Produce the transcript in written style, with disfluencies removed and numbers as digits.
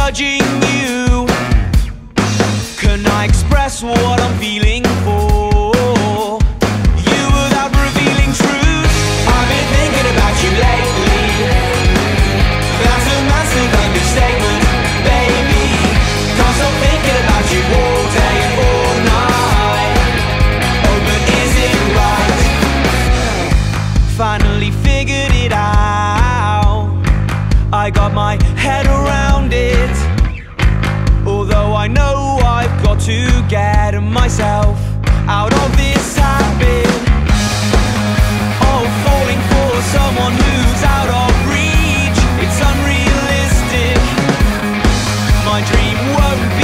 judging you. Can I express what I'm feeling for you without revealing truth? I've been thinking about you lately. That's a massive understatement, baby. Can't stop thinking about you all day and all night. Oh, but is it right? Finally figured it out. I got my head around it. Although I know I've got to get myself out of this habit of falling for someone who's out of reach. It's unrealistic. My dream won't